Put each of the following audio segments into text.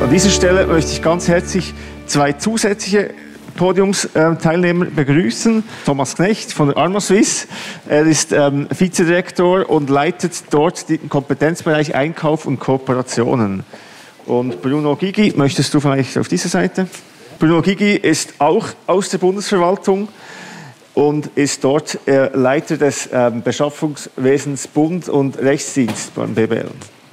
An dieser Stelle möchte ich ganz herzlich zwei zusätzliche Podiumsteilnehmer begrüßen. Thomas Knecht von der Arma Suisse. Er ist Vizedirektor und leitet dort den Kompetenzbereich Einkauf und Kooperationen. Und Bruno Gygi, möchtest du vielleicht auf diese Seite? Bruno Gygi ist auch aus der Bundesverwaltung und ist dort Leiter des Beschaffungswesens Bund und Rechtsdienst beim BBL.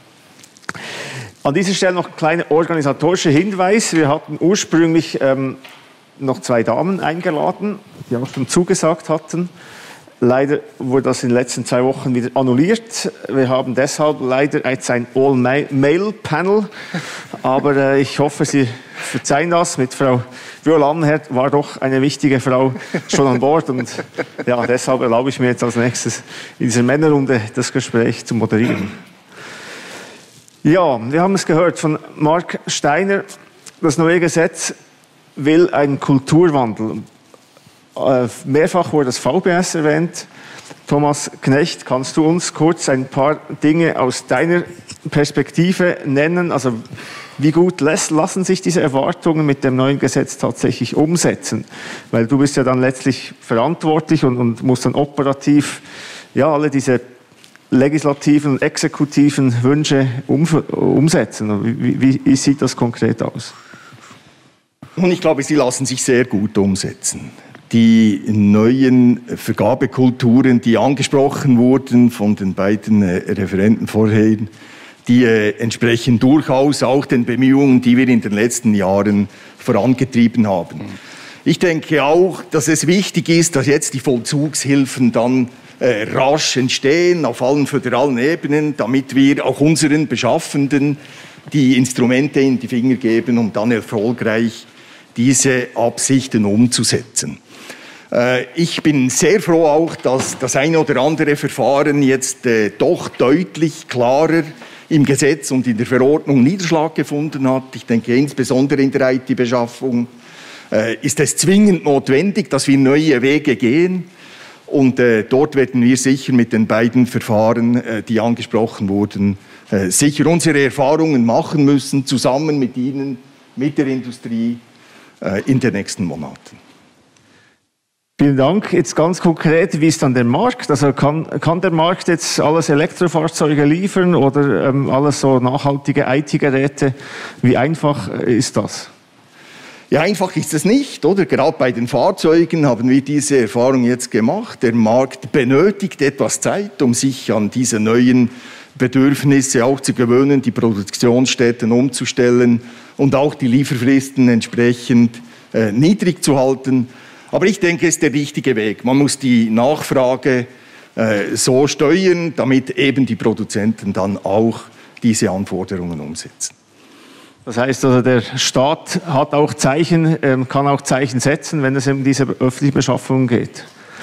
An dieser Stelle noch ein kleiner organisatorischer Hinweis. Wir hatten ursprünglich noch zwei Damen eingeladen, die auch schon zugesagt hatten. Leider wurde das in den letzten 2 Wochen wieder annulliert. Wir haben deshalb leider jetzt ein All-Male-Panel. Aber ich hoffe, Sie verzeihen das. Mit Frau Viola Annenherr war doch eine wichtige Frau schon an Bord. Und ja, deshalb erlaube ich mir jetzt als nächstes in dieser Männerrunde das Gespräch zu moderieren. Ja, wir haben es gehört von Mark Steiner. Das neue Gesetz will einen Kulturwandel. Mehrfach wurde das VBS erwähnt. Thomas Knecht, kannst du uns kurz ein paar Dinge aus deiner Perspektive nennen? Also wie gut lassen sich diese Erwartungen mit dem neuen Gesetz tatsächlich umsetzen? Weil du bist ja dann letztlich verantwortlich und musst dann operativ ja, alle diese legislativen und exekutiven Wünsche umsetzen. Wie sieht das konkret aus? Und ich glaube, sie lassen sich sehr gut umsetzen. Die neuen Vergabekulturen, die angesprochen wurden von den beiden Referenten vorhin, die entsprechen durchaus auch den Bemühungen, die wir in den letzten Jahren vorangetrieben haben. Ich denke auch, dass es wichtig ist, dass jetzt die Vollzugshilfen dann rasch entstehen, auf allen föderalen Ebenen, damit wir auch unseren Beschaffenden die Instrumente in die Finger geben, um dann erfolgreich diese Absichten umzusetzen. Ich bin sehr froh auch, dass das eine oder andere Verfahren jetzt doch deutlich klarer im Gesetz und in der Verordnung Niederschlag gefunden hat. Ich denke, insbesondere in der IT-Beschaffung ist es zwingend notwendig, dass wir neue Wege gehen. Und dort werden wir sicher mit den beiden Verfahren, die angesprochen wurden, sicher unsere Erfahrungen machen müssen, zusammen mit Ihnen, mit der Industrie in den nächsten Monaten. Vielen Dank. Jetzt ganz konkret, wie ist dann der Markt? Also kann der Markt jetzt alles Elektrofahrzeuge liefern oder alles so nachhaltige IT-Geräte? Wie einfach ist das? Ja, einfach ist es nicht, oder? Gerade bei den Fahrzeugen haben wir diese Erfahrung jetzt gemacht. Der Markt benötigt etwas Zeit, um sich an diese neuen Bedürfnisse auch zu gewöhnen, die Produktionsstätten umzustellen und auch die Lieferfristen entsprechend niedrig zu halten. Aber ich denke, es ist der richtige Weg. Man muss die Nachfrage so steuern, damit eben die Produzenten dann auch diese Anforderungen umsetzen. Das heißt also, der Staat hat auch Zeichen, kann auch Zeichen setzen, wenn es um diese öffentliche Beschaffung geht.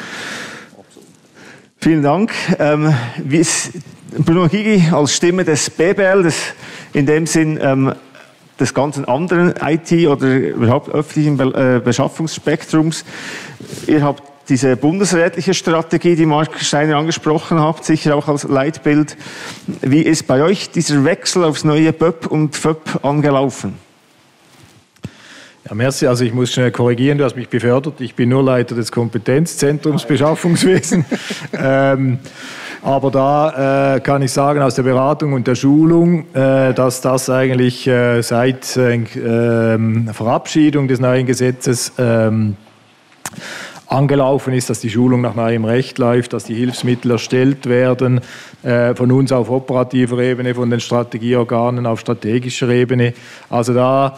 Vielen Dank. Wie ist Bruno Gygi als Stimme des BBL, in dem Sinn des ganzen anderen IT- oder überhaupt öffentlichen Beschaffungsspektrums. Ihr habt diese bundesrätliche Strategie, die Mark Steiner angesprochen hat, sicher auch als Leitbild. Wie ist bei euch dieser Wechsel aufs neue BÖP und FÖP angelaufen? Ja, merci. Also ich muss schnell korrigieren, du hast mich befördert. Ich bin nur Leiter des Kompetenzzentrums Beschaffungswesen. Aber da kann ich sagen, aus der Beratung und der Schulung, dass das eigentlich seit Verabschiedung des neuen Gesetzes angelaufen ist, dass die Schulung nach neuem Recht läuft, dass die Hilfsmittel erstellt werden, von uns auf operativer Ebene, von den Strategieorganen auf strategischer Ebene. Also da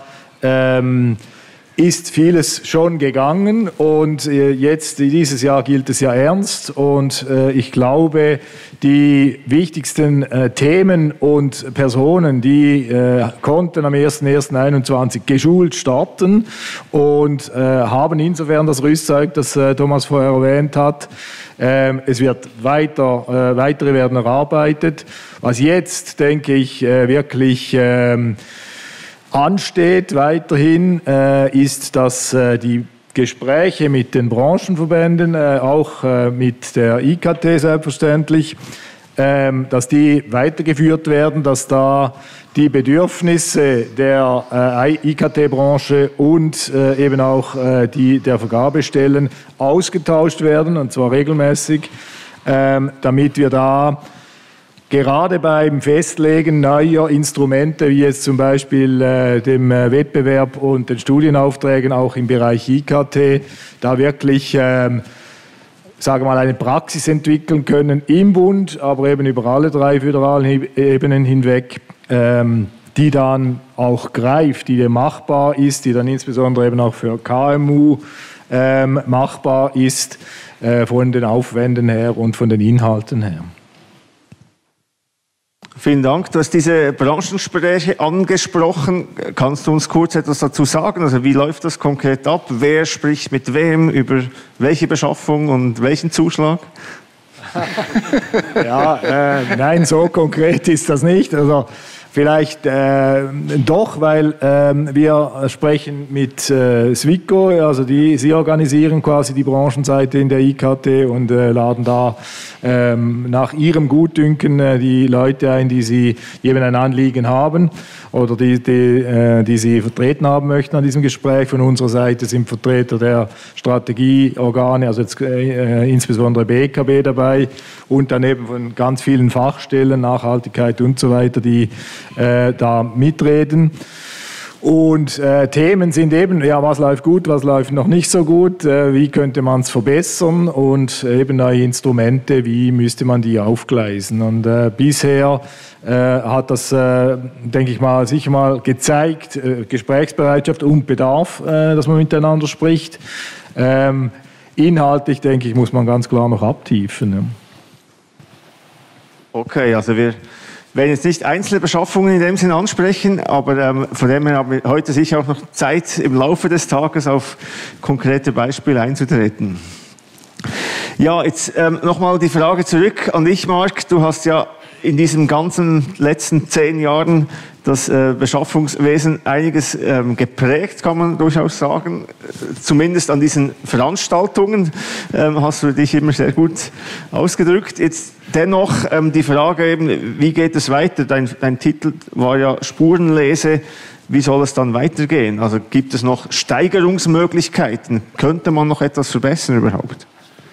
ist vieles schon gegangen und jetzt, dieses Jahr gilt es ja ernst und ich glaube, die wichtigsten Themen und Personen, die konnten am 01.01.2021 geschult starten und haben insofern das Rüstzeug, das Thomas vorher erwähnt hat. Es wird weitere werden erarbeitet. Was jetzt, denke ich, wirklich ansteht weiterhin, ist, dass die Gespräche mit den Branchenverbänden, auch mit der IKT selbstverständlich, dass die weitergeführt werden, dass da die Bedürfnisse der IKT-Branche und eben auch die der Vergabestellen ausgetauscht werden, und zwar regelmäßig, damit wir da gerade beim Festlegen neuer Instrumente, wie jetzt zum Beispiel dem Wettbewerb und den Studienaufträgen auch im Bereich IKT, da wirklich sagen wir mal, eine Praxis entwickeln können im Bund, aber eben über alle 3 föderalen Ebenen hinweg, die dann auch greift, die machbar ist, die dann insbesondere eben auch für KMU machbar ist, von den Aufwänden her und von den Inhalten her. Vielen Dank. Du hast diese Branchengespräche angesprochen. Kannst du uns kurz etwas dazu sagen? Also wie läuft das konkret ab? Wer spricht mit wem über welche Beschaffung und welchen Zuschlag? Ja, nein, so konkret ist das nicht. Also vielleicht doch, weil wir sprechen mit SWICO, also sie organisieren quasi die Branchenseite in der IKT und laden da nach ihrem Gutdünken die Leute ein, die eben ein Anliegen haben oder die sie vertreten haben möchten an diesem Gespräch. Von unserer Seite sind Vertreter der Strategieorgane, also jetzt insbesondere BKB dabei und daneben von ganz vielen Fachstellen, Nachhaltigkeit und so weiter, die da mitreden. Und Themen sind eben, ja, was läuft gut, was läuft noch nicht so gut, wie könnte man es verbessern und eben neue Instrumente, wie müsste man die aufgleisen. Und bisher hat das, denke ich mal, sicher mal gezeigt, Gesprächsbereitschaft und Bedarf, dass man miteinander spricht. Inhaltlich, denke ich, muss man ganz klar noch abtiefen. Ja. Okay, also wir werden jetzt nicht einzelne Beschaffungen in dem Sinn ansprechen, aber von dem her haben wir heute sicher auch noch Zeit, im Laufe des Tages auf konkrete Beispiele einzutreten. Ja, jetzt nochmal die Frage zurück an dich, Marc. Du hast ja in diesen ganzen letzten 10 Jahren das Beschaffungswesen einiges geprägt, kann man durchaus sagen. Zumindest an diesen Veranstaltungen hast du dich immer sehr gut ausgedrückt. Jetzt dennoch die Frage eben, wie geht es weiter? Dein Titel war ja Spurenlese. Wie soll es dann weitergehen? Also gibt es noch Steigerungsmöglichkeiten? Könnte man noch etwas verbessern überhaupt?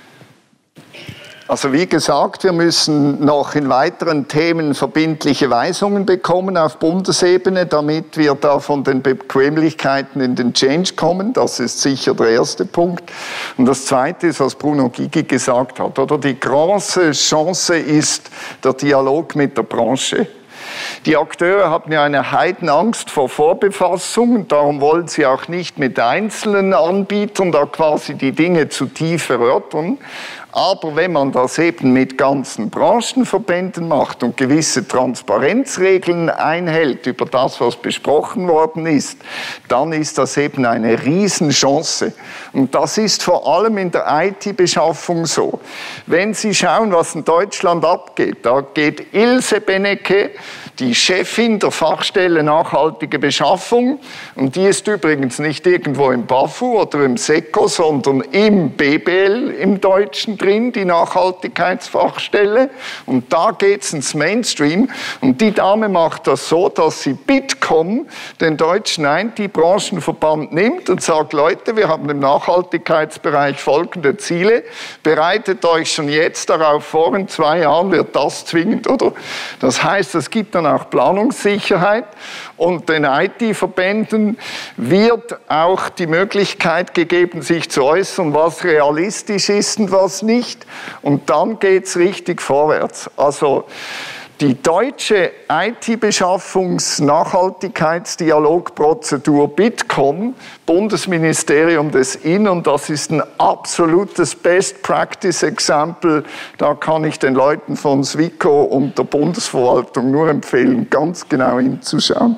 Also wie gesagt, wir müssen noch in weiteren Themen verbindliche Weisungen bekommen auf Bundesebene, damit wir da von den Bequemlichkeiten in den Change kommen. Das ist sicher der erste Punkt. Und das zweite ist, was Bruno Gygi gesagt hat, oder? Die große Chance ist der Dialog mit der Branche. Die Akteure haben ja eine Heidenangst vor Vorbefassung und darum wollen sie auch nicht mit einzelnen Anbietern da quasi die Dinge zu tief erörtern. Aber wenn man das eben mit ganzen Branchenverbänden macht und gewisse Transparenzregeln einhält über das, was besprochen worden ist, dann ist das eben eine Riesenchance. Und das ist vor allem in der IT-Beschaffung so. Wenn Sie schauen, was in Deutschland abgeht, da geht Ilse Benecke, die Chefin der Fachstelle Nachhaltige Beschaffung, und die ist übrigens nicht irgendwo im BAFU oder im SECO, sondern im BBL im Deutschen drin, die Nachhaltigkeitsfachstelle, und da geht es ins Mainstream, und die Dame macht das so, dass sie Bitkom, den deutschen IT-Branchenverband, nimmt und sagt, Leute, wir haben im Nachhaltigkeitsbereich folgende Ziele, bereitet euch schon jetzt darauf vor, in 2 Jahren wird das zwingend, oder? Das heißt, es gibt dann auch Planungssicherheit, und den IT-Verbänden wird auch die Möglichkeit gegeben, sich zu äußern, was realistisch ist und was nicht. Und dann geht es richtig vorwärts. Also die deutsche IT-Beschaffungs-Nachhaltigkeitsdialogprozedur Bitkom, Bundesministerium des Innern, das ist ein absolutes Best-Practice-Exempel. Da kann ich den Leuten von SWICO und der Bundesverwaltung nur empfehlen, ganz genau hinzuschauen.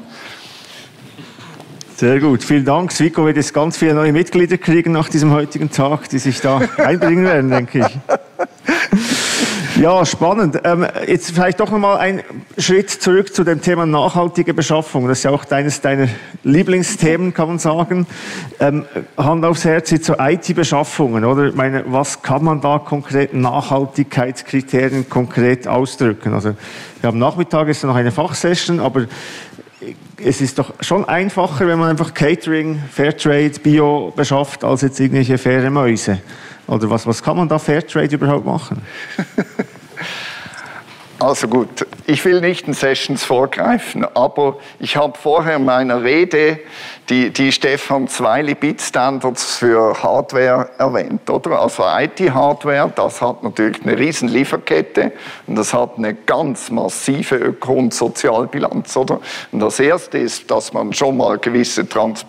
Sehr gut, vielen Dank. SWICO wird jetzt ganz viele neue Mitglieder kriegen nach diesem heutigen Tag, die sich da einbringen werden, denke ich. Ja, spannend. Jetzt vielleicht doch nochmal einen Schritt zurück zu dem Thema nachhaltige Beschaffung. Das ist ja auch eines deiner Lieblingsthemen, kann man sagen. Hand aufs Herz, jetzt so IT-Beschaffungen, oder? Ich meine, was kann man da konkret Nachhaltigkeitskriterien konkret ausdrücken? Also, wir haben Nachmittag, ist noch eine Fachsession, aber es ist doch schon einfacher, wenn man einfach Catering, Fairtrade, Bio beschafft, als jetzt irgendwelche faire Mäuse. Oder was kann man da Fairtrade überhaupt machen? Also gut, ich will nicht den Sessions vorgreifen, aber ich habe vorher in meiner Rede die Stefan Zweili Bitstandards für Hardware erwähnt, oder? Also IT-Hardware, das hat natürlich eine riesen Lieferkette und das hat eine ganz massive Öko- und Sozialbilanz, oder? Und das Erste ist, dass man schon mal gewisse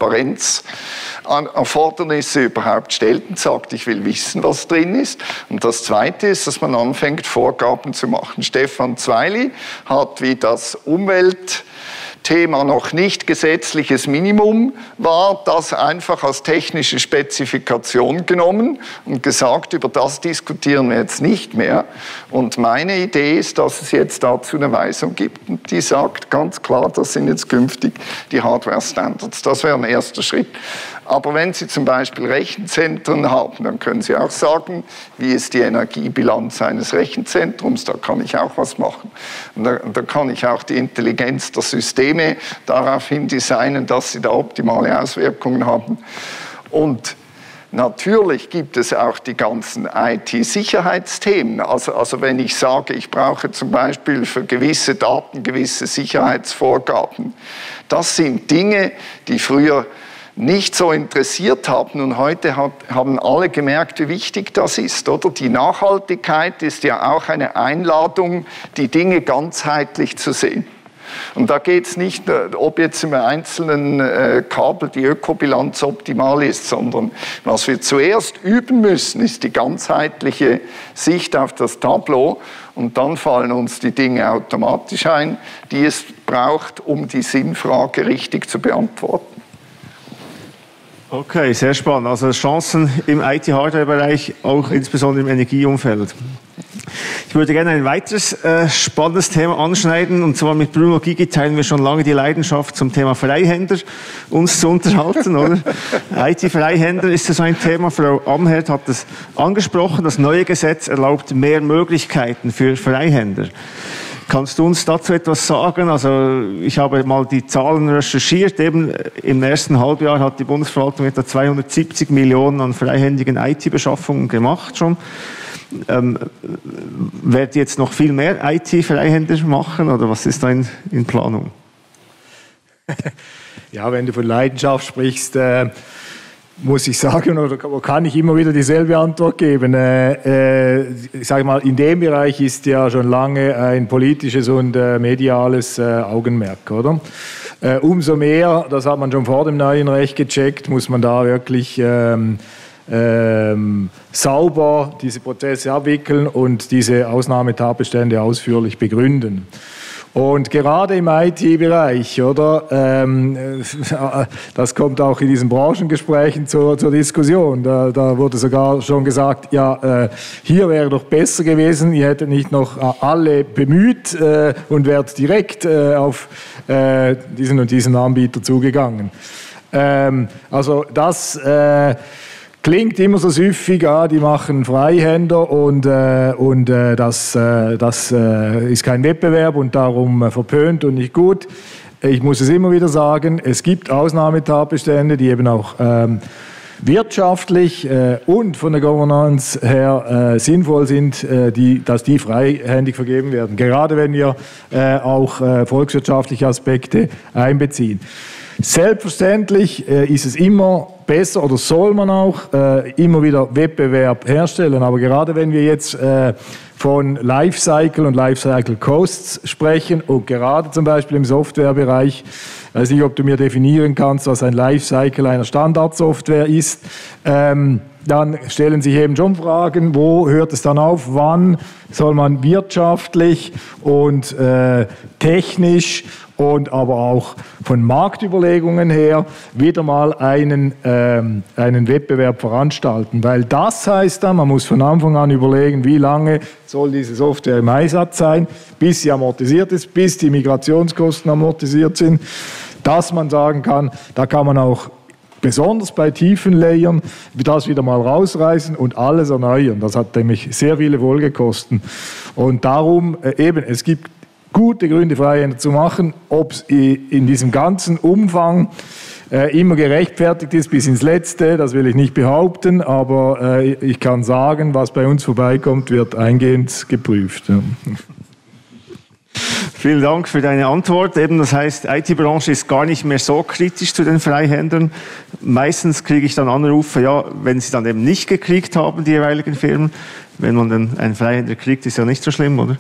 Transparenzerfordernisse überhaupt stellt und sagt, ich will wissen, was drin ist. Und das Zweite ist, dass man anfängt, Vorgaben zu machen. Stefan Zweili hat, wie das Umweltthema noch nicht gesetzliches Minimum war, das einfach als technische Spezifikation genommen und gesagt, über das diskutieren wir jetzt nicht mehr. Und meine Idee ist, dass es jetzt dazu eine Weisung gibt, und die sagt ganz klar, das sind jetzt künftig die Hardware-Standards. Das wäre ein erster Schritt. Aber wenn Sie zum Beispiel Rechenzentren haben, dann können Sie auch sagen, wie ist die Energiebilanz eines Rechenzentrums, da kann ich auch was machen. Und da kann ich auch die Intelligenz der Systeme daraufhin designen, dass sie da optimale Auswirkungen haben. Und natürlich gibt es auch die ganzen IT-Sicherheitsthemen. Also wenn ich sage, ich brauche zum Beispiel für gewisse Daten gewisse Sicherheitsvorgaben, das sind Dinge, die früher nicht so interessiert haben und heute haben alle gemerkt, wie wichtig das ist, oder? Die Nachhaltigkeit ist ja auch eine Einladung, die Dinge ganzheitlich zu sehen. Und da geht es nicht, ob jetzt im einzelnen Kabel die Ökobilanz optimal ist, sondern was wir zuerst üben müssen, ist die ganzheitliche Sicht auf das Tableau und dann fallen uns die Dinge automatisch ein, die es braucht, um die Sinnfrage richtig zu beantworten. Okay, sehr spannend. Also Chancen im IT-Hardware-Bereich, auch insbesondere im Energieumfeld. Ich würde gerne ein weiteres spannendes Thema anschneiden, und zwar mit Bruno Gygi teilen wir schon lange die Leidenschaft zum Thema Freihänder, uns zu unterhalten, oder? IT-Freihänder ist so ein Thema. Frau Amherd hat das angesprochen. Das neue Gesetz erlaubt mehr Möglichkeiten für Freihänder. Kannst du uns dazu etwas sagen? Also ich habe mal die Zahlen recherchiert. Eben im ersten Halbjahr hat die Bundesverwaltung etwa 270 Millionen an freihändigen IT-Beschaffungen gemacht schon. Werdet ihr jetzt noch viel mehr IT-Freihänder machen oder was ist da in Planung? Ja, wenn du von Leidenschaft sprichst, muss ich sagen, oder kann ich immer wieder dieselbe Antwort geben. Ich sage mal, in dem Bereich ist ja schon lange ein politisches und mediales Augenmerk, oder? Umso mehr, das hat man schon vor dem neuen Recht gecheckt, muss man da wirklich sauber diese Prozesse abwickeln und diese Ausnahmetatbestände ausführlich begründen. Und gerade im IT-Bereich, oder, das kommt auch in diesen Branchengesprächen zur Diskussion. Da wurde sogar schon gesagt, ja, hier wäre doch besser gewesen, ihr hättet nicht noch alle bemüht und wärt direkt auf diesen und diesen Anbieter zugegangen. Also das klingt immer so süffig, ja, die machen Freihänder und das ist kein Wettbewerb und darum verpönt und nicht gut. Ich muss es immer wieder sagen, es gibt Ausnahmetatbestände, die eben auch wirtschaftlich und von der Governance her sinnvoll sind, dass die freihändig vergeben werden. Gerade wenn wir auch volkswirtschaftliche Aspekte einbeziehen. Selbstverständlich ist es immer besser oder soll man auch immer wieder Wettbewerb herstellen. Aber gerade wenn wir jetzt von Lifecycle und Lifecycle Costs sprechen und gerade zum Beispiel im Softwarebereich, ich weiß nicht, ob du mir definieren kannst, was ein Lifecycle einer Standardsoftware ist, dann stellen sich eben schon Fragen, wo hört es dann auf, wann soll man wirtschaftlich und technisch und aber auch von Marktüberlegungen her wieder mal einen Wettbewerb veranstalten. Weil das heißt dann, man muss von Anfang an überlegen, wie lange soll diese Software im Einsatz sein, bis sie amortisiert ist, bis die Migrationskosten amortisiert sind, dass man sagen kann, da kann man auch besonders bei tiefen Layern das wieder mal rausreißen und alles erneuern. Das hat nämlich sehr viele Folgekosten. Und darum eben, es gibt gute Gründe, Freihänder zu machen. Ob es in diesem ganzen Umfang immer gerechtfertigt ist bis ins Letzte, das will ich nicht behaupten, aber ich kann sagen, was bei uns vorbeikommt, wird eingehend geprüft. Ja. Vielen Dank für deine Antwort. Eben, das heißt, IT-Branche ist gar nicht mehr so kritisch zu den Freihändlern. Meistens kriege ich dann Anrufe, ja, wenn sie dann eben nicht gekriegt haben, die jeweiligen Firmen. Wenn man dann einen Freihändler kriegt, ist ja nicht so schlimm, oder?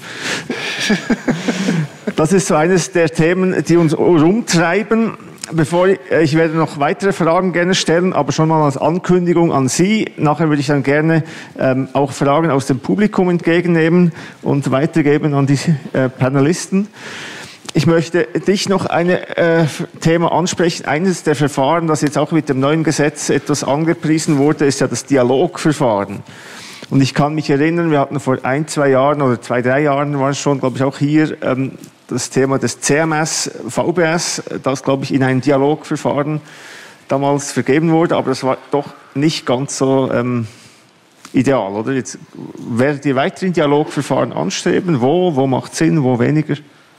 Das ist so eines der Themen, die uns rumtreiben. Ich werde noch weitere Fragen gerne stellen, aber schon mal als Ankündigung an Sie. Nachher würde ich dann gerne auch Fragen aus dem Publikum entgegennehmen und weitergeben an die Panelisten. Ich möchte dich noch ein Thema ansprechen. Eines der Verfahren, das jetzt auch mit dem neuen Gesetz etwas angepriesen wurde, ist ja das Dialogverfahren. Und ich kann mich erinnern, wir hatten vor 1, 2 Jahren oder 2, 3 Jahren war es schon, glaube ich, auch hier das Thema des CMS, VBS, das, glaube ich, in einem Dialogverfahren damals vergeben wurde, aber das war doch nicht ganz so ideal, oder? Jetzt werdet ihr weiterhin Dialogverfahren anstreben? Wo macht es Sinn, wo weniger?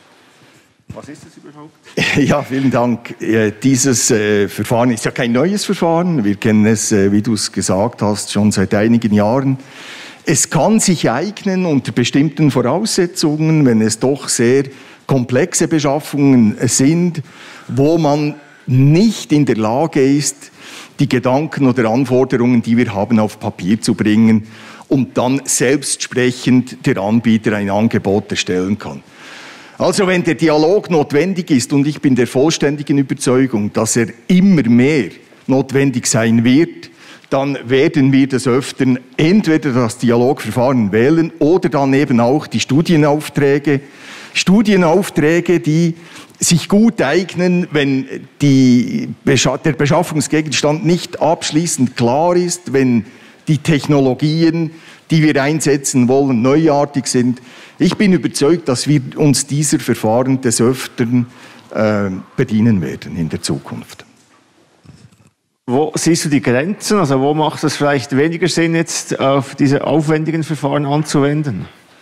Was ist das überhaupt? Ja, vielen Dank. Dieses Verfahren ist ja kein neues Verfahren. Wir kennen es, wie du es gesagt hast, schon seit einigen Jahren. Es kann sich eignen unter bestimmten Voraussetzungen, wenn es doch sehr komplexe Beschaffungen sind, wo man nicht in der Lage ist, die Gedanken oder Anforderungen, die wir haben, auf Papier zu bringen und dann selbstsprechend der Anbieter ein Angebot erstellen kann. Also wenn der Dialog notwendig ist, und ich bin der vollständigen Überzeugung, dass er immer mehr notwendig sein wird, dann werden wir des Öfteren entweder das Dialogverfahren wählen oder dann eben auch die Studienaufträge. Studienaufträge, die sich gut eignen, wenn der Beschaffungsgegenstand nicht abschließend klar ist, wenn die Technologien, die wir einsetzen wollen, neuartig sind. Ich bin überzeugt, dass wir uns dieser Verfahren des Öfteren bedienen werden in der Zukunft. Wo siehst du die Grenzen? Also wo macht es vielleicht weniger Sinn, jetzt auf diese aufwendigen Verfahren anzuwenden?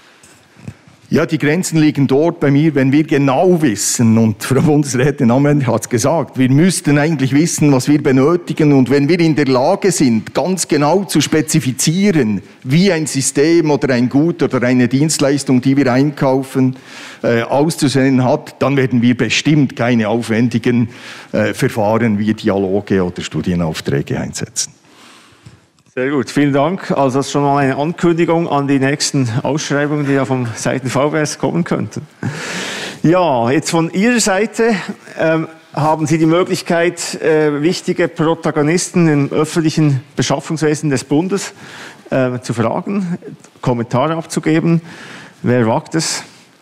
Ja, die Grenzen liegen dort bei mir, wenn wir genau wissen, und Frau Bundesrätin Amend hat es gesagt, wir müssten eigentlich wissen, was wir benötigen, und wenn wir in der Lage sind, ganz genau zu spezifizieren, wie ein System oder ein Gut oder eine Dienstleistung, die wir einkaufen, auszusehen hat, dann werden wir bestimmt keine aufwendigen Verfahren wie Dialoge oder Studienaufträge einsetzen. Sehr gut, vielen Dank. Also das ist schon mal eine Ankündigung an die nächsten Ausschreibungen, die ja von Seiten VBS kommen könnten. Ja, jetzt von Ihrer Seite haben Sie die Möglichkeit, wichtige Protagonisten im öffentlichen Beschaffungswesen des Bundes zu fragen, Kommentare abzugeben. Wer wagt es?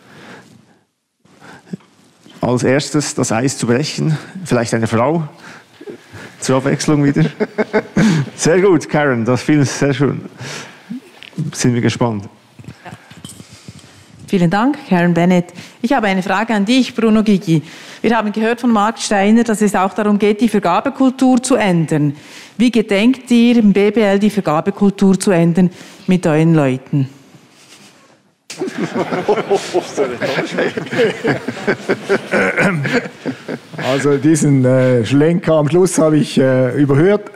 Als erstes das Eis zu brechen, vielleicht eine Frau. Zur Abwechslung wieder. Sehr gut, Karen, das finde ich sehr schön. Sind wir gespannt. Ja. Vielen Dank, Karen Bennett. Ich habe eine Frage an dich, Bruno Gygi. Wir haben gehört von Marc Steiner, dass es auch darum geht, die Vergabekultur zu ändern. Wie gedenkt ihr im BBL die Vergabekultur zu ändern mit euren Leuten? Also diesen Schlenker am Schluss habe ich überhört.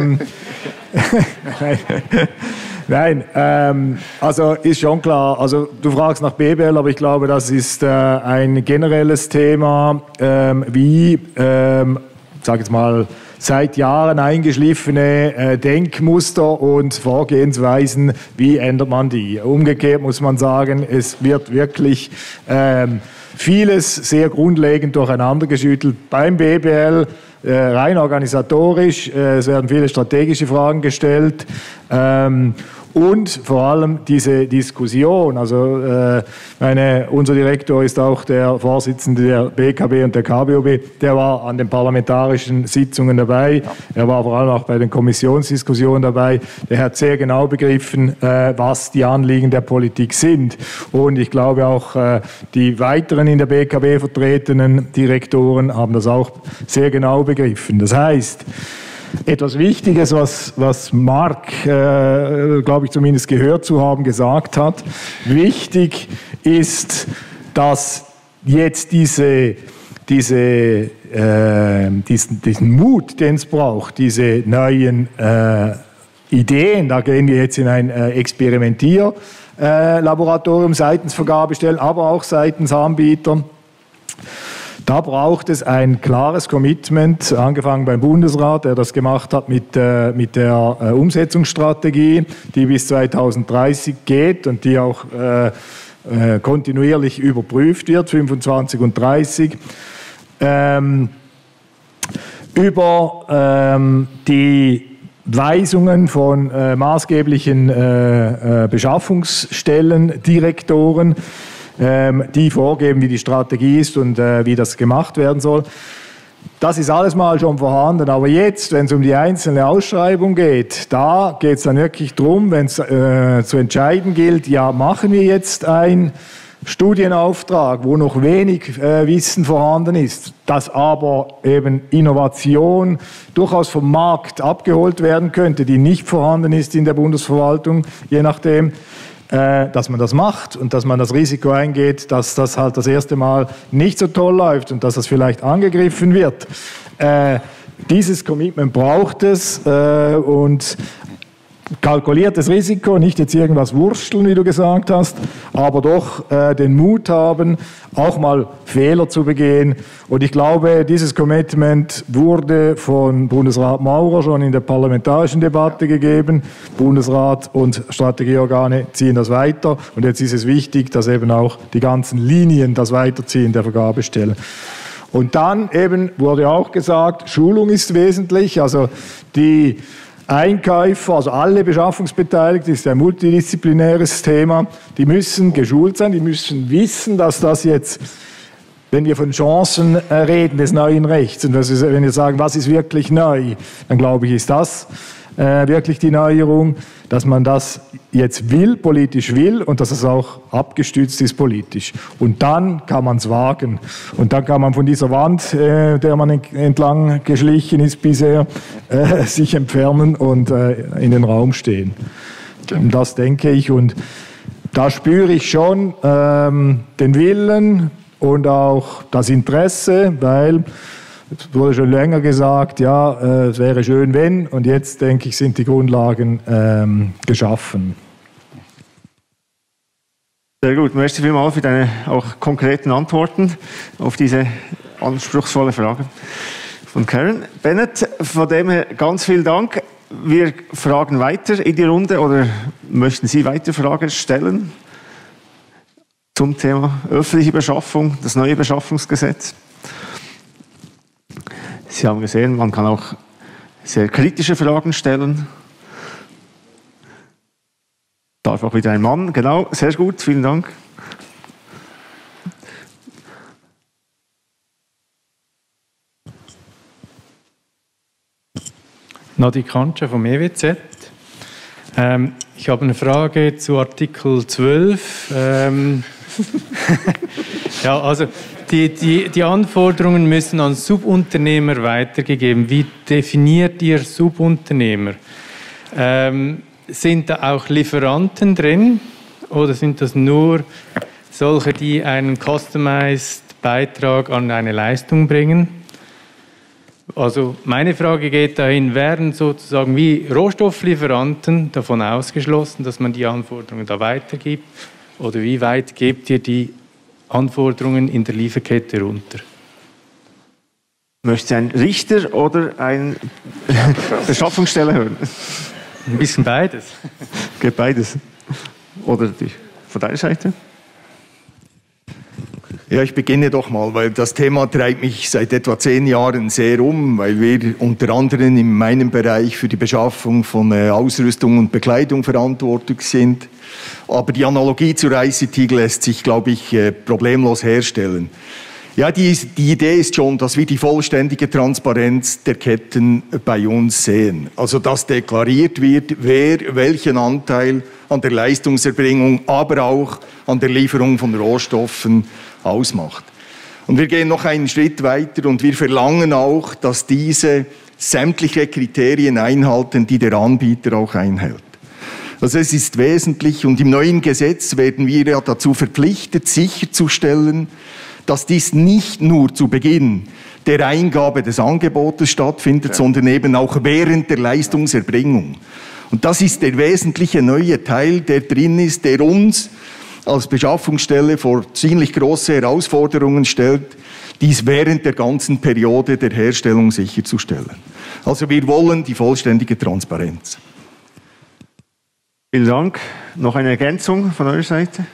Nein, also ist schon klar, also du fragst nach BBL, aber ich glaube, das ist ein generelles Thema, wie, sag jetzt mal, seit Jahren eingeschliffene Denkmuster und Vorgehensweisen, wie ändert man die? Umgekehrt muss man sagen, es wird wirklich vieles sehr grundlegend durcheinander geschüttelt beim BBL, rein organisatorisch. Es werden viele strategische Fragen gestellt. Und vor allem diese Diskussion, also unser Direktor ist auch der Vorsitzende der BKB und der KBOB, der war an den parlamentarischen Sitzungen dabei, er war vor allem auch bei den Kommissionsdiskussionen dabei, der hat sehr genau begriffen, was die Anliegen der Politik sind. Und ich glaube auch, die weiteren in der BKB vertretenen Direktoren haben das auch sehr genau begriffen. Das heißt, etwas Wichtiges, was Marc, glaube ich zumindest gehört zu haben, gesagt hat. Wichtig ist, dass jetzt diesen Mut, den es braucht, diese neuen Ideen, da gehen wir jetzt in ein Experimentierlaboratorium seitens Vergabestellen, aber auch seitens Anbieter. Da braucht es ein klares Commitment, angefangen beim Bundesrat, der das gemacht hat mit der Umsetzungsstrategie, die bis 2030 geht und die auch kontinuierlich überprüft wird, 25 und 30. Über die Weisungen von maßgeblichen Beschaffungsstellen, Direktoren, die vorgeben, wie die Strategie ist und wie das gemacht werden soll. Das ist alles mal schon vorhanden, aber jetzt, wenn es um die einzelne Ausschreibung geht, da geht es dann wirklich darum, wenn es zu entscheiden gilt, ja, machen wir jetzt einen Studienauftrag, wo noch wenig Wissen vorhanden ist, dass aber eben Innovation durchaus vom Markt abgeholt werden könnte, die nicht vorhanden ist in der Bundesverwaltung, je nachdem, dass man das macht und dass man das Risiko eingeht, dass das halt das erste Mal nicht so toll läuft und dass das vielleicht angegriffen wird. Dieses Commitment braucht es und kalkuliertes Risiko, nicht jetzt irgendwas wursteln, wie du gesagt hast, aber doch den Mut haben, auch mal Fehler zu begehen. Und ich glaube, dieses Commitment wurde von Bundesrat Maurer schon in der parlamentarischen Debatte gegeben. Bundesrat und Strategieorgane ziehen das weiter. Und jetzt ist es wichtig, dass eben auch die ganzen Linien das weiterziehen der Vergabestelle. Und dann eben wurde auch gesagt, Schulung ist wesentlich, also die Einkäufer, also alle Beschaffungsbeteiligten, ist ein multidisziplinäres Thema, die müssen geschult sein, die müssen wissen, dass das jetzt, wenn wir von Chancen reden des neuen Rechts und wenn wir sagen, was ist wirklich neu, dann glaube ich, ist das wirklich die Neuerung, dass man das jetzt will, politisch will und dass es auch abgestützt ist politisch. Und dann kann man es wagen. Und dann kann man von dieser Wand, der man entlang geschlichen ist bisher, sich entfernen und in den Raum stehen. Und das denke ich. Und da spüre ich schon den Willen und auch das Interesse, weil es wurde schon länger gesagt, ja, es wäre schön, wenn, und jetzt, denke ich, sind die Grundlagen geschaffen. Sehr gut, merci vielmals für deine auch konkreten Antworten auf diese anspruchsvolle Frage von Karen. Bennett, von dem her ganz vielen Dank. Wir fragen weiter in die Runde oder möchten Sie weitere Fragen stellen zum Thema öffentliche Beschaffung, das neue Beschaffungsgesetz? Sie haben gesehen, man kann auch sehr kritische Fragen stellen. Darf auch wieder ein Mann, genau, sehr gut, vielen Dank. Nadi Kantscha vom EWZ. Ich habe eine Frage zu Artikel 12. Ja, also die Anforderungen müssen an Subunternehmer weitergegeben. Wie definiert ihr Subunternehmer? Sind da auch Lieferanten drin oder sind das nur solche, die einen customized Beitrag an eine Leistung bringen? Also meine Frage geht dahin, werden sozusagen wie Rohstofflieferanten davon ausgeschlossen, dass man die Anforderungen da weitergibt? Oder wie weit gebt ihr die Anforderungen in der Lieferkette runter? Möchtest du einen Richter oder einen Beschaffungsstelle hören? Ein bisschen beides. Geht beides. Oder von deiner Seite? Ja, ich beginne doch mal, weil das Thema treibt mich seit etwa 10 Jahren sehr um, weil wir unter anderem in meinem Bereich für die Beschaffung von Ausrüstung und Bekleidung verantwortlich sind. Aber die Analogie zur ICT lässt sich, glaube ich, problemlos herstellen. Ja, die Idee ist schon, dass wir die vollständige Transparenz der Ketten bei uns sehen. Also, dass deklariert wird, wer welchen Anteil an der Leistungserbringung, aber auch an der Lieferung von Rohstoffen ausmacht. Und wir gehen noch einen Schritt weiter und wir verlangen auch, dass diese sämtliche Kriterien einhalten, die der Anbieter auch einhält. Also es ist wesentlich und im neuen Gesetz werden wir ja dazu verpflichtet, sicherzustellen, dass dies nicht nur zu Beginn der Eingabe des Angebotes stattfindet, sondern eben auch während der Leistungserbringung. Und das ist der wesentliche neue Teil, der drin ist, der uns als Beschaffungsstelle vor ziemlich große Herausforderungen stellt, dies während der ganzen Periode der Herstellung sicherzustellen. Also wir wollen die vollständige Transparenz. Vielen Dank. Noch eine Ergänzung von eurer Seite?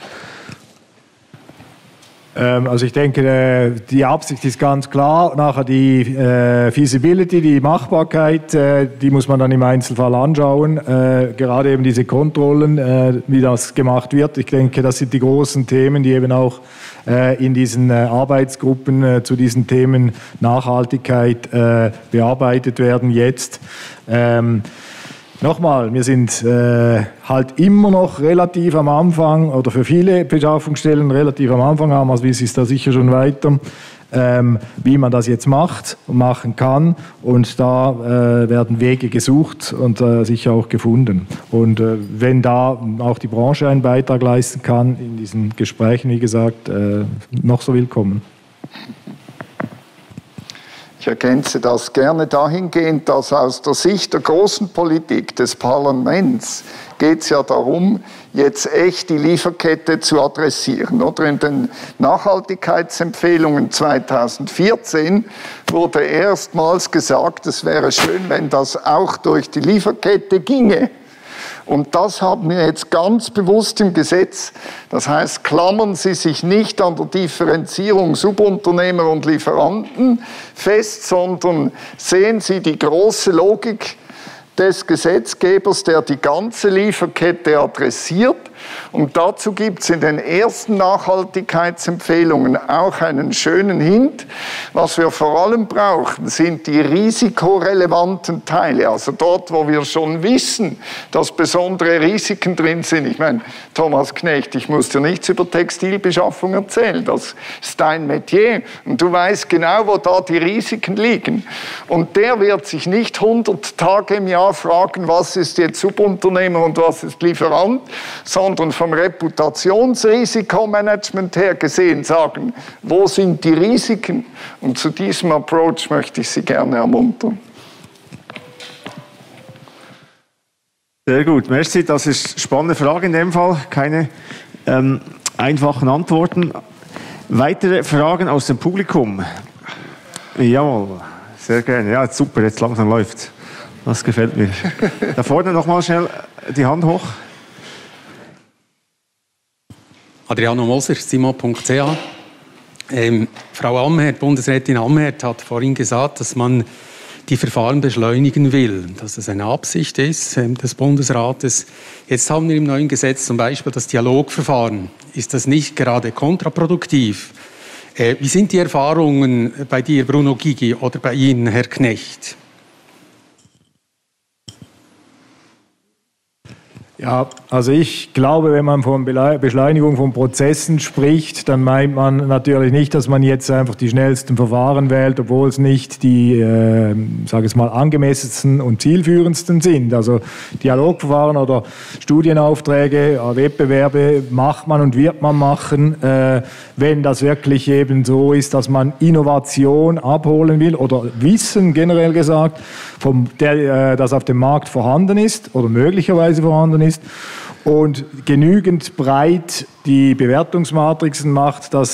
Also ich denke, die Absicht ist ganz klar. Nachher die Feasibility, die Machbarkeit, die muss man dann im Einzelfall anschauen. Gerade eben diese Kontrollen, wie das gemacht wird. Ich denke, das sind die großen Themen, die eben auch in diesen Arbeitsgruppen zu diesen Themen Nachhaltigkeit bearbeitet werden jetzt. Nochmal, wir sind halt immer noch relativ am Anfang oder für viele Beschaffungsstellen relativ am Anfang, Armas-Wiss ist da sicher schon weiter, wie man das jetzt macht und machen kann. Und da werden Wege gesucht und sicher auch gefunden. Und wenn da auch die Branche einen Beitrag leisten kann in diesen Gesprächen, wie gesagt, noch so willkommen. Ich ergänze das gerne dahingehend, dass aus der Sicht der großen Politik des Parlaments geht es ja darum, jetzt echt die Lieferkette zu adressieren. Oder in den Nachhaltigkeitsempfehlungen 2014 wurde erstmals gesagt, es wäre schön, wenn das auch durch die Lieferkette ginge. Und das haben wir jetzt ganz bewusst im Gesetz. Das heißt, klammern Sie sich nicht an der Differenzierung Subunternehmer und Lieferanten fest, sondern sehen Sie die große Logik des Gesetzgebers, der die ganze Lieferkette adressiert. Und dazu gibt es in den ersten Nachhaltigkeitsempfehlungen auch einen schönen Hint. Was wir vor allem brauchen, sind die risikorelevanten Teile. Also dort, wo wir schon wissen, dass besondere Risiken drin sind. Ich meine, Thomas Knecht, ich muss dir nichts über Textilbeschaffung erzählen. Das ist dein Metier. Und du weißt genau, wo da die Risiken liegen. Und der wird sich nicht 100 Tage im Jahr fragen, was ist jetzt Subunternehmer und was ist Lieferant, sondern vom Reputationsrisikomanagement her gesehen sagen, wo sind die Risiken? Und zu diesem Approach möchte ich Sie gerne ermuntern. Sehr gut, merci. Das ist eine spannende Frage in dem Fall. Keine einfachen Antworten. Weitere Fragen aus dem Publikum? Jawohl, sehr gerne. Ja, super, jetzt langsam läuft's. Das gefällt mir. Da vorne noch mal schnell die Hand hoch. Adriano Moser, simo.ch. Frau Amherd, Bundesrätin Amherd hat vorhin gesagt, dass man die Verfahren beschleunigen will, dass das eine Absicht ist des Bundesrates. Jetzt haben wir im neuen Gesetz zum Beispiel das Dialogverfahren. Ist das nicht gerade kontraproduktiv? Wie sind die Erfahrungen bei dir, Bruno Gygi, oder bei Ihnen, Herr Knecht? Ja, also ich glaube, wenn man von Beschleunigung von Prozessen spricht, dann meint man natürlich nicht, dass man jetzt einfach die schnellsten Verfahren wählt, obwohl es nicht die, sage ich mal, angemessensten und zielführendsten sind. Also Dialogverfahren oder Studienaufträge, Wettbewerbe macht man und wird man machen, wenn das wirklich eben so ist, dass man Innovation abholen will oder Wissen generell gesagt, das auf dem Markt vorhanden ist oder möglicherweise vorhanden ist und genügend breit die Bewertungsmatrixen macht, dass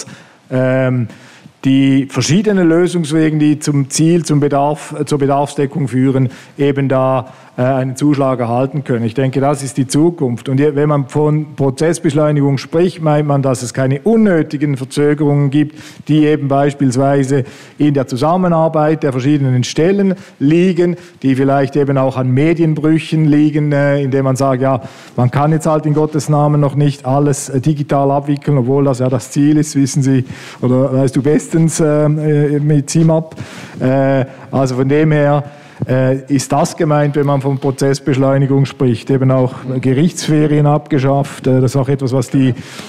die verschiedenen Lösungswege, die zum Ziel, zur Bedarfsdeckung führen, eben da einen Zuschlag erhalten können. Ich denke, das ist die Zukunft. Und wenn man von Prozessbeschleunigung spricht, meint man, dass es keine unnötigen Verzögerungen gibt, die eben beispielsweise in der Zusammenarbeit der verschiedenen Stellen liegen, die vielleicht eben auch an Medienbrüchen liegen, indem man sagt, ja, man kann jetzt halt in Gottes Namen noch nicht alles digital abwickeln, obwohl das ja das Ziel ist, wissen Sie, oder weißt du bestens mit CIMAP. Also von dem her ist das gemeint, wenn man von Prozessbeschleunigung spricht. Eben auch Gerichtsferien abgeschafft. Das ist auch etwas, was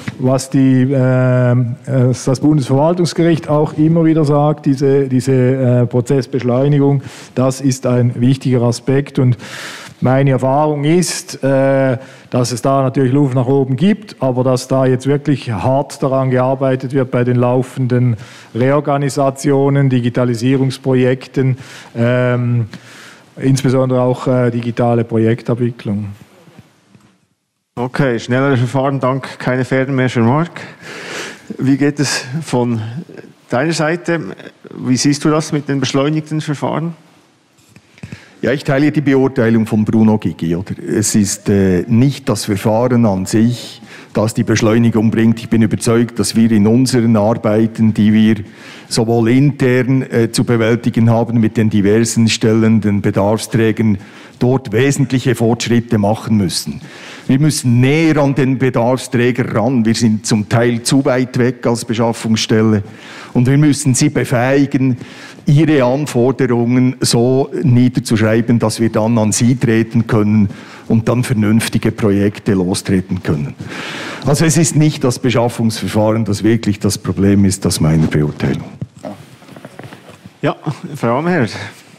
das Bundesverwaltungsgericht auch immer wieder sagt. Diese Prozessbeschleunigung, das ist ein wichtiger Aspekt. Und meine Erfahrung ist, dass es da natürlich Luft nach oben gibt, aber dass da jetzt wirklich hart daran gearbeitet wird bei den laufenden Reorganisationen, Digitalisierungsprojekten, insbesondere auch digitale Projektabwicklung. Okay, schnellere Verfahren, dank keine Pferde mehr für Marc. Wie geht es von deiner Seite? Wie siehst du das mit den beschleunigten Verfahren? Ja, ich teile die Beurteilung von Bruno Gygi. Oder? Es ist nicht das Verfahren an sich, das die Beschleunigung bringt. Ich bin überzeugt, dass wir in unseren Arbeiten, die wir sowohl intern zu bewältigen haben mit den diversen Stellen, den Bedarfsträgern, dort wesentliche Fortschritte machen müssen. Wir müssen näher an den Bedarfsträger ran. Wir sind zum Teil zu weit weg als Beschaffungsstelle. Und wir müssen sie befähigen, ihre Anforderungen so niederzuschreiben, dass wir dann an sie treten können und dann vernünftige Projekte lostreten können. Also es ist nicht das Beschaffungsverfahren, das wirklich das Problem ist, das meiner Beurteilung. Ja, Frau Amherd.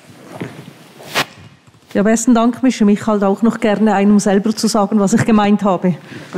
Ja, besten Dank. Ich mische mich halt auch noch gerne ein, um selber zu sagen, was ich gemeint habe.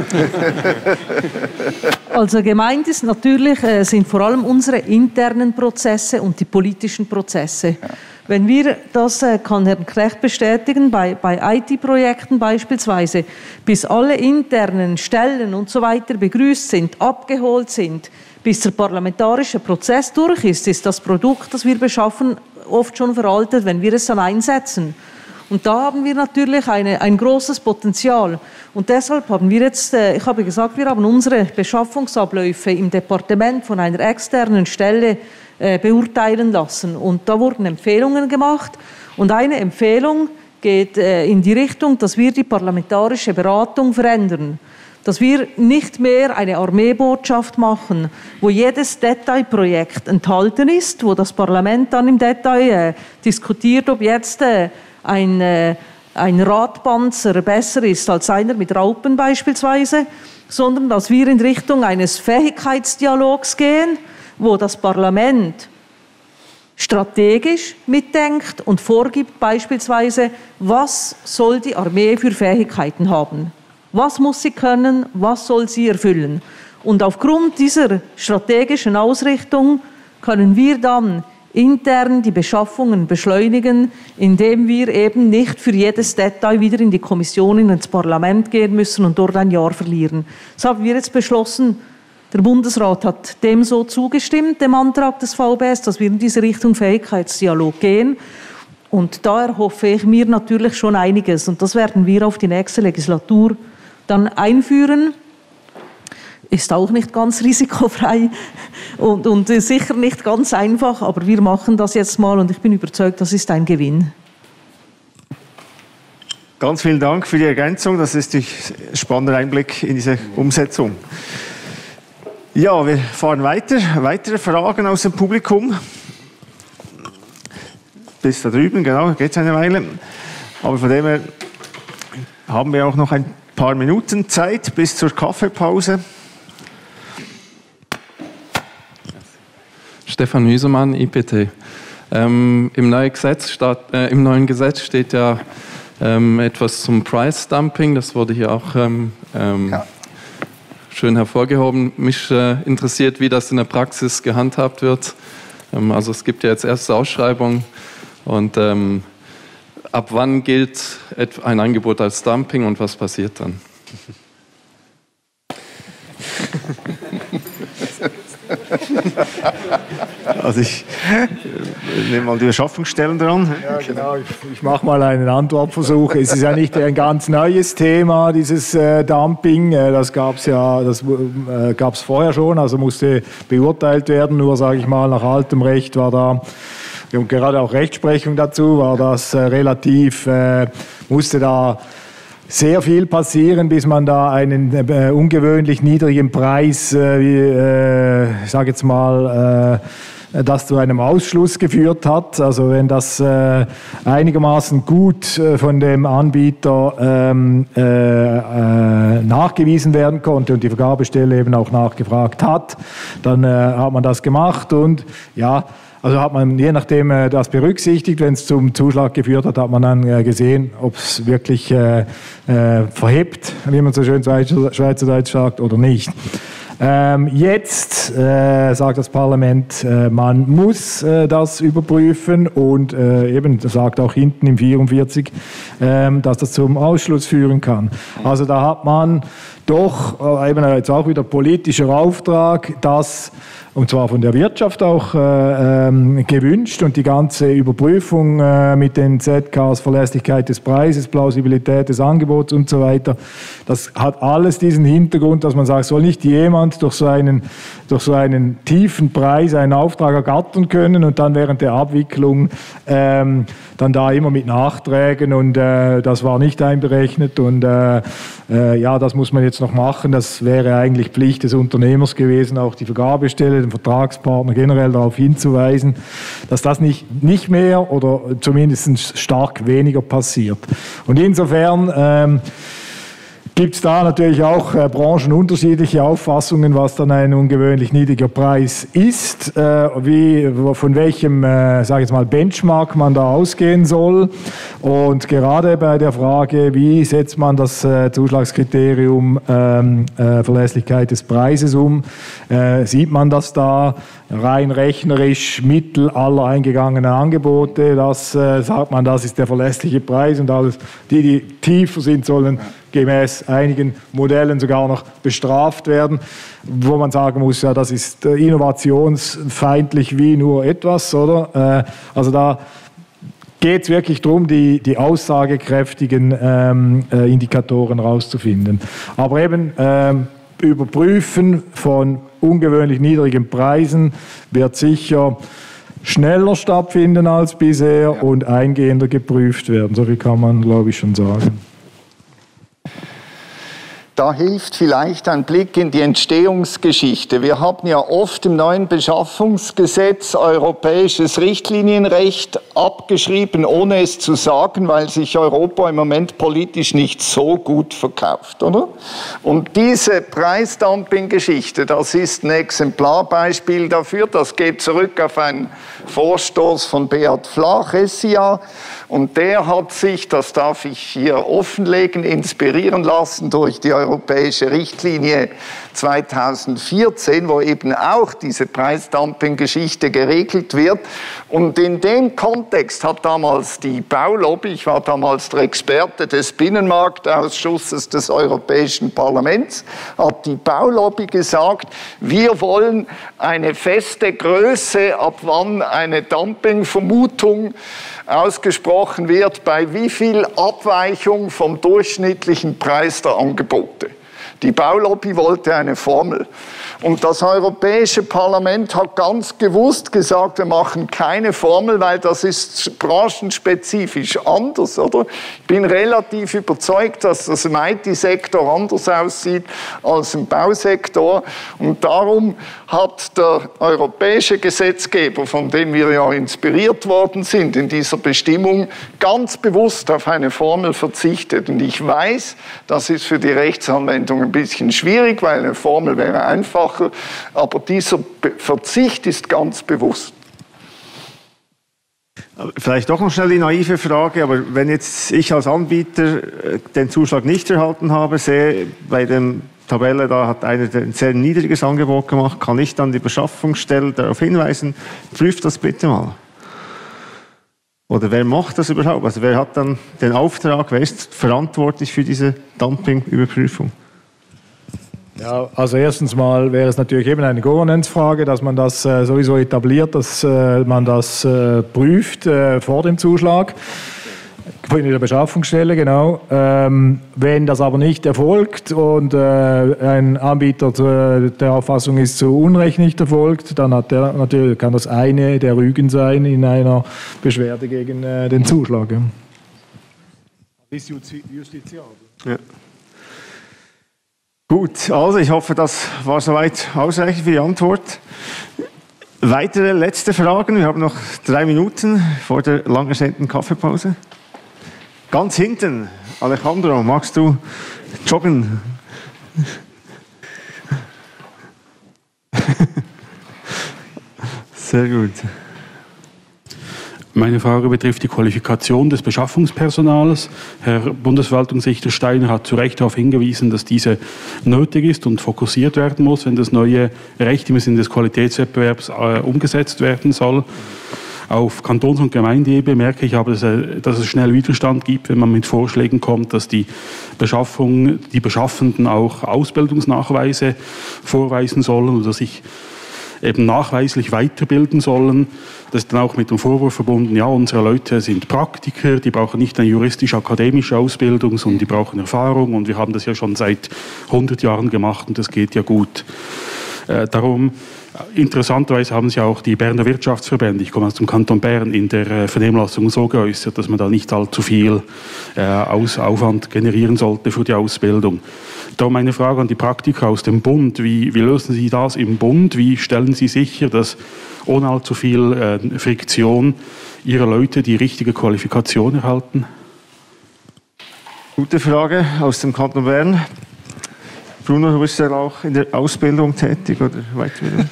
Also gemeint ist natürlich, sind vor allem unsere internen Prozesse und die politischen Prozesse. Wenn wir, das kann Herr Knecht bestätigen, bei IT-Projekten beispielsweise, bis alle internen Stellen und so weiter begrüßt sind, abgeholt sind, bis der parlamentarische Prozess durch ist das Produkt, das wir beschaffen, oft schon veraltet, wenn wir es dann einsetzen. Und da haben wir natürlich ein großes Potenzial. Und deshalb haben wir jetzt, ich habe gesagt, wir haben unsere Beschaffungsabläufe im Departement von einer externen Stelle beurteilen lassen. Und da wurden Empfehlungen gemacht. Und eine Empfehlung geht in die Richtung, dass wir die parlamentarische Beratung verändern. Dass wir nicht mehr eine Armeebotschaft machen, wo jedes Detailprojekt enthalten ist, wo das Parlament dann im Detail diskutiert, ob jetzt ein Radpanzer besser ist als einer mit Raupen beispielsweise, sondern dass wir in Richtung eines Fähigkeitsdialogs gehen, wo das Parlament strategisch mitdenkt und vorgibt beispielsweise, was soll die Armee für Fähigkeiten haben. Was muss sie können, was soll sie erfüllen? Und aufgrund dieser strategischen Ausrichtung können wir dann intern die Beschaffungen beschleunigen, indem wir eben nicht für jedes Detail wieder in die Kommission, ins Parlament gehen müssen und dort ein Jahr verlieren. Das haben wir jetzt beschlossen. Der Bundesrat hat dem so zugestimmt, dem Antrag des VBS, dass wir in diese Richtung Fähigkeitsdialog gehen. Und da erhoffe ich mir natürlich schon einiges. Und das werden wir auf die nächste Legislatur dann einführen. Ist auch nicht ganz risikofrei und sicher nicht ganz einfach, aber wir machen das jetzt mal und ich bin überzeugt, das ist ein Gewinn. Ganz vielen Dank für die Ergänzung. Das ist ein spannender Einblick in diese Umsetzung. Ja, wir fahren weiter. Weitere Fragen aus dem Publikum? Bis da drüben, genau, geht es eine Weile. Aber von dem her haben wir auch noch ein paar Minuten Zeit bis zur Kaffeepause. Stefan Hüsemann, IPT. Im neuen Gesetz steht ja etwas zum Price Dumping. Das wurde hier auch schön hervorgehoben. Mich interessiert, wie das in der Praxis gehandhabt wird. Also es gibt ja jetzt erste Ausschreibungen und ab wann gilt ein Angebot als Dumping und was passiert dann? Also ich nehme mal die Beschaffungsstellen dran. Ja, genau. Ich mache mal einen Antwortversuch. Es ist ja nicht ein ganz neues Thema, dieses Dumping. Das gab es vorher schon, also musste beurteilt werden. Nur, sage ich mal, nach altem Recht war da, und gerade auch Rechtsprechung dazu, war das musste da sehr viel passieren, bis man da einen ungewöhnlich niedrigen Preis, ich sage jetzt mal, das zu einem Ausschluss geführt hat. Also wenn das einigermaßen gut von dem Anbieter nachgewiesen werden konnte und die Vergabestelle eben auch nachgefragt hat, dann hat man das gemacht und ja, also hat man je nachdem das berücksichtigt, wenn es zum Zuschlag geführt hat, hat man dann gesehen, ob es wirklich verhebt, wie man so schön Schweizerdeutsch sagt, oder nicht. Jetzt sagt das Parlament, man muss das überprüfen und eben sagt auch hinten im 44, dass das zum Ausschluss führen kann. Also da hat man doch eben jetzt auch wieder politischer Auftrag, das und zwar von der Wirtschaft auch gewünscht und die ganze Überprüfung mit den ZKs, Verlässlichkeit des Preises, Plausibilität des Angebots und so weiter, das hat alles diesen Hintergrund, dass man sagt, soll nicht jemand durch so einen tiefen Preis einen Auftrag ergattern können und dann während der Abwicklung dann da immer mit Nachträgen und das war nicht einberechnet und ja, das muss man jetzt noch machen, das wäre eigentlich Pflicht des Unternehmers gewesen, auch die Vergabestelle, den Vertragspartner generell darauf hinzuweisen, dass das nicht mehr oder zumindest stark weniger passiert. Und insofern gibt es da natürlich auch branchenunterschiedliche Auffassungen, was dann ein ungewöhnlich niedriger Preis ist, von welchem, sage ich jetzt mal, Benchmark man da ausgehen soll. Und gerade bei der Frage, wie setzt man das Zuschlagskriterium Verlässlichkeit des Preises um, sieht man das da rein rechnerisch Mittel aller eingegangenen Angebote, das sagt man, das ist der verlässliche Preis und alles, die tiefer sind, sollen gemäß einigen Modellen sogar noch bestraft werden, wo man sagen muss, ja, das ist innovationsfeindlich wie nur etwas, oder? Also da geht es wirklich darum, die aussagekräftigen Indikatoren rauszufinden. Aber eben Überprüfen von ungewöhnlich niedrigen Preisen wird sicher schneller stattfinden als bisher und eingehender geprüft werden. So viel kann man, glaube ich, schon sagen. Da hilft vielleicht ein Blick in die Entstehungsgeschichte. Wir haben ja oft im neuen Beschaffungsgesetz europäisches Richtlinienrecht abgeschrieben, ohne es zu sagen, weil sich Europa im Moment politisch nicht so gut verkauft, oder? Und diese Preisdumping-Geschichte, das ist ein Exemplarbeispiel dafür. Das geht zurück auf einen Vorstoß von Beat Flach, SIA. Und der hat sich, das darf ich hier offenlegen, inspirieren lassen durch die europäische Richtlinie 2014, wo eben auch diese Preisdumping-Geschichte geregelt wird. Und in dem Kontext hat damals die Baulobby, ich war damals der Experte des Binnenmarktausschusses des Europäischen Parlaments, hat die Baulobby gesagt, wir wollen eine feste Größe, ab wann eine Dumpingvermutung ausgesprochen wird, bei wie viel Abweichung vom durchschnittlichen Preis der Angebote. Die Baulobby wollte eine Formel. Und das Europäische Parlament hat ganz gewusst gesagt, wir machen keine Formel, weil das ist branchenspezifisch anders, oder? Ich bin relativ überzeugt, dass das im IT-Sektor anders aussieht als im Bausektor. Und darum hat der europäische Gesetzgeber, von dem wir ja inspiriert worden sind, in dieser Bestimmung ganz bewusst auf eine Formel verzichtet. Und ich weiß, das ist für die Rechtsanwendung ein bisschen schwierig, weil eine Formel wäre einfacher, aber dieser Verzicht ist ganz bewusst. Vielleicht doch noch schnell die naive Frage, aber wenn jetzt ich als Anbieter den Zuschlag nicht erhalten habe, sehe bei dem Tabelle, da hat einer ein sehr niedriges Angebot gemacht, kann ich dann die Beschaffungsstelle darauf hinweisen, prüft das bitte mal. Oder wer macht das überhaupt? Also wer hat dann den Auftrag, wer ist verantwortlich für diese Dumping-Überprüfung? Ja, also erstens mal wäre es natürlich eben eine Governance-Frage, dass man das sowieso etabliert, dass man das prüft vor dem Zuschlag. In der Beschaffungsstelle, genau. Wenn das aber nicht erfolgt und ein Anbieter der Auffassung ist, zu Unrecht nicht erfolgt, dann kann das eine der Rügen sein in einer Beschwerde gegen den Zuschlag. Ja. Das ist justiziabel. Ja. Gut, also ich hoffe, das war soweit ausreichend für die Antwort. Weitere letzte Fragen? Wir haben noch 3 Minuten vor der lang ersehnten Kaffeepause. Ganz hinten, Alejandro, magst du joggen? Sehr gut. Meine Frage betrifft die Qualifikation des Beschaffungspersonals. Herr Bundesverwaltungsrichter Steiner hat zu Recht darauf hingewiesen, dass diese nötig ist und fokussiert werden muss, wenn das neue Recht im Sinne des Qualitätswettbewerbs umgesetzt werden soll. Auf Kantons- und Gemeindeebene merke ich aber, dass es schnell Widerstand gibt, wenn man mit Vorschlägen kommt, dass die Beschaffenden auch Ausbildungsnachweise vorweisen sollen oder sich eben nachweislich weiterbilden sollen. Das ist dann auch mit dem Vorwurf verbunden, ja, unsere Leute sind Praktiker, die brauchen nicht eine juristisch-akademische Ausbildung, sondern die brauchen Erfahrung und wir haben das ja schon seit 100 Jahren gemacht und das geht ja gut. Darum, interessanterweise haben sich auch die Berner Wirtschaftsverbände, ich komme aus dem Kanton Bern, in der Vernehmlassung so geäußert, dass man da nicht allzu viel Aufwand generieren sollte für die Ausbildung. Darum eine Frage an die Praktiker aus dem Bund. Wie lösen Sie das im Bund? Wie stellen Sie sicher, dass ohne allzu viel Friktion Ihre Leute die richtige Qualifikation erhalten? Gute Frage aus dem Kanton Bern. Bruno, du bist ja auch in der Ausbildung tätig oder Weiterbildung?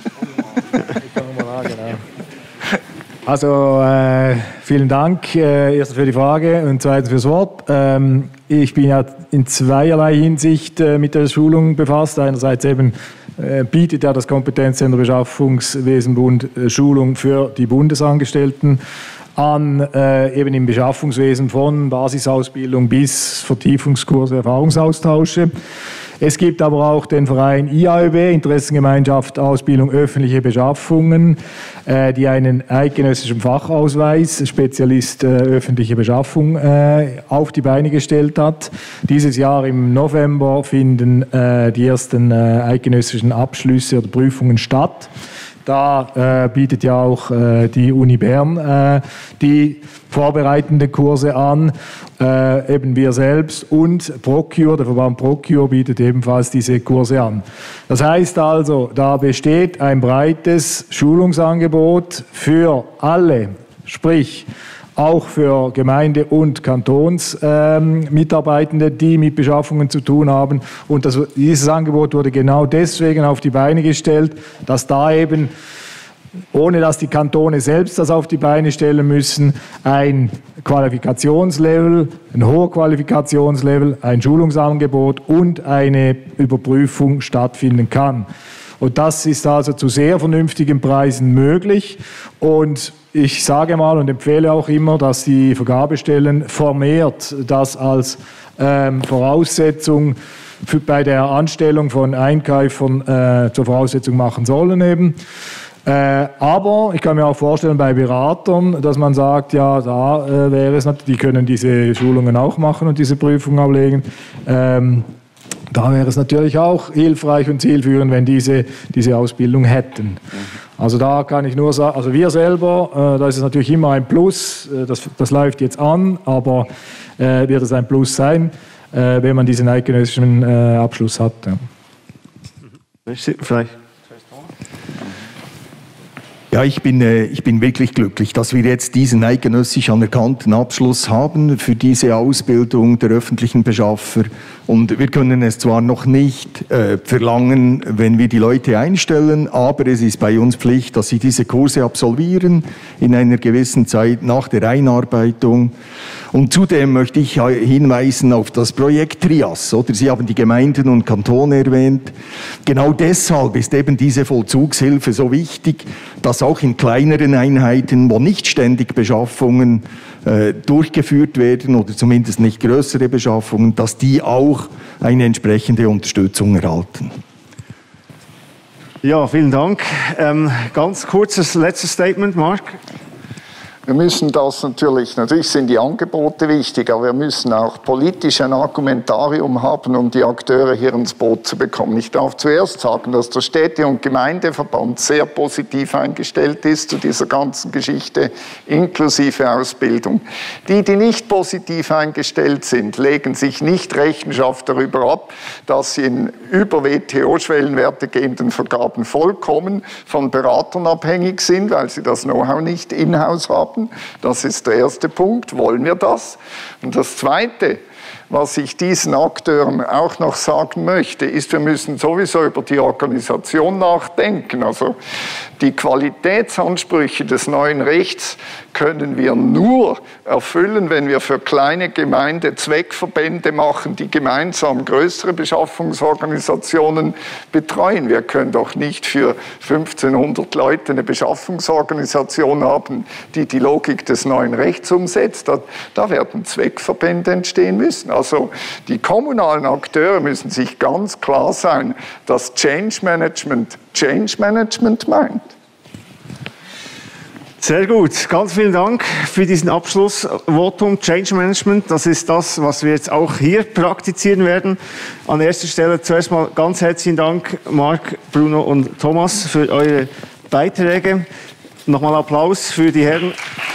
Also vielen Dank erstens für die Frage und zweitens fürs Wort. Ich bin ja in zweierlei Hinsicht mit der Schulung befasst. Einerseits eben bietet ja das Kompetenzzentrum Beschaffungswesenbund Schulung für die Bundesangestellten an, eben im Beschaffungswesen von Basisausbildung bis Vertiefungskurse, Erfahrungsaustausche. Es gibt aber auch den Verein IAÖB, Interessengemeinschaft Ausbildung öffentliche Beschaffungen, die einen eidgenössischen Fachausweis, Spezialist öffentliche Beschaffung, auf die Beine gestellt hat. Dieses Jahr im November finden die ersten eidgenössischen Abschlüsse oder Prüfungen statt. Da bietet ja auch die Uni Bern die vorbereitenden Kurse an, eben wir selbst und Procure, der Verband Procure bietet ebenfalls diese Kurse an. Das heißt also, da besteht ein breites Schulungsangebot für alle, sprich auch für Gemeinde- und Kantonsmitarbeitende, die mit Beschaffungen zu tun haben. Und dieses Angebot wurde genau deswegen auf die Beine gestellt, dass da eben, ohne dass die Kantone selbst das auf die Beine stellen müssen, ein Qualifikationslevel, ein hoher Qualifikationslevel, ein Schulungsangebot und eine Überprüfung stattfinden kann. Und das ist also zu sehr vernünftigen Preisen möglich. Und ich sage mal und empfehle auch immer, dass die Vergabestellen vermehrt das als Voraussetzung bei der Anstellung von Einkäufern zur Voraussetzung machen sollen eben. Aber ich kann mir auch vorstellen bei Beratern, dass man sagt, ja, da wäre es natürlich, die können diese Schulungen auch machen und diese Prüfungen ablegen. Da wäre es natürlich auch hilfreich und zielführend, wenn diese Ausbildung hätten. Also da kann ich nur sagen, also wir selber, da ist es natürlich immer ein Plus, das läuft jetzt an, aber wird es ein Plus sein, wenn man diesen eidgenössischen Abschluss hat. Ja. Vielleicht. Ja, ich bin wirklich glücklich, dass wir jetzt diesen eidgenössisch anerkannten Abschluss haben für diese Ausbildung der öffentlichen Beschaffer. Und wir können es zwar noch nicht verlangen, wenn wir die Leute einstellen, aber es ist bei uns Pflicht, dass sie diese Kurse absolvieren in einer gewissen Zeit nach der Einarbeitung. Und zudem möchte ich hinweisen auf das Projekt TRIAS, oder? Sie haben die Gemeinden und Kantone erwähnt. Genau deshalb ist eben diese Vollzugshilfe so wichtig, dass auch in kleineren Einheiten, wo nicht ständig Beschaffungen durchgeführt werden oder zumindest nicht größere Beschaffungen, dass die auch eine entsprechende Unterstützung erhalten. Ja, vielen Dank. Ganz kurzes letztes Statement, Marc. Wir müssen natürlich sind die Angebote wichtig, aber wir müssen auch politisch ein Argumentarium haben, um die Akteure hier ins Boot zu bekommen. Ich darf zuerst sagen, dass der Städte- und Gemeindeverband sehr positiv eingestellt ist zu dieser ganzen Geschichte, inklusive Ausbildung. Die nicht positiv eingestellt sind, legen sich nicht Rechenschaft darüber ab, dass sie in über WTO-Schwellenwerte gehenden Vergaben vollkommen von Beratern abhängig sind, weil sie das Know-how nicht in-house haben. Das ist der erste Punkt. Wollen wir das? Und das Zweite, was ich diesen Akteuren auch noch sagen möchte, ist, wir müssen sowieso über die Organisation nachdenken. Also die Qualitätsansprüche des neuen Rechts können wir nur erfüllen, wenn wir für kleine Gemeinden Zweckverbände machen, die gemeinsam größere Beschaffungsorganisationen betreuen. Wir können doch nicht für 1500 Leute eine Beschaffungsorganisation haben, die die Logik des neuen Rechts umsetzt. Da werden Zweckverbände entstehen müssen. Also die kommunalen Akteure müssen sich ganz klar sein, dass Change Management meint. Sehr gut, ganz vielen Dank für diesen Abschlussvotum. Change Management, das ist das, was wir jetzt auch hier praktizieren werden. An erster Stelle zuerst mal ganz herzlichen Dank, Marc, Bruno und Thomas, für eure Beiträge. Nochmal Applaus für die Herren.